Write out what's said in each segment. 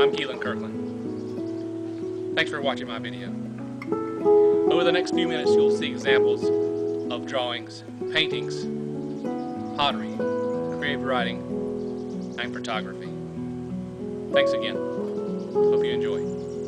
I'm Keelan Kirkland. Thanks for watching my video. Over the next few minutes you'll see examples of drawings, paintings, pottery, creative writing, and photography. Thanks again. Hope you enjoy.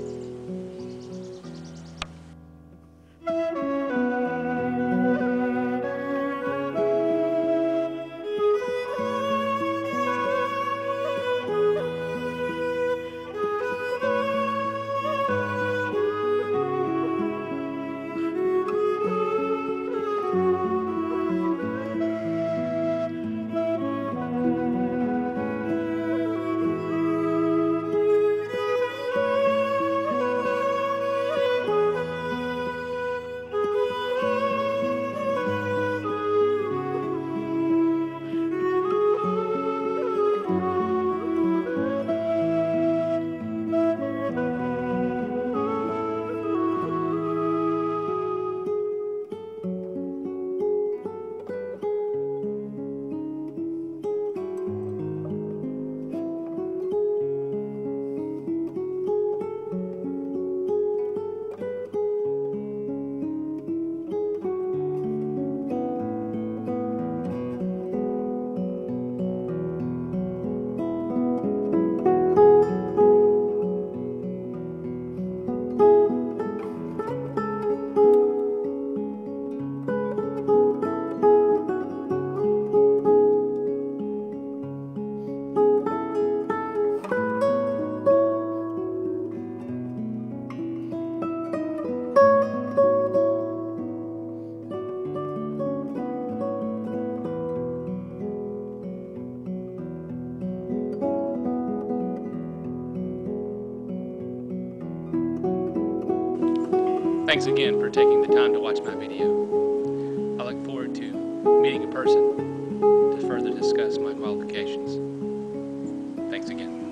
Thanks again for taking the time to watch my video. I look forward to meeting in person to further discuss my qualifications. Thanks again.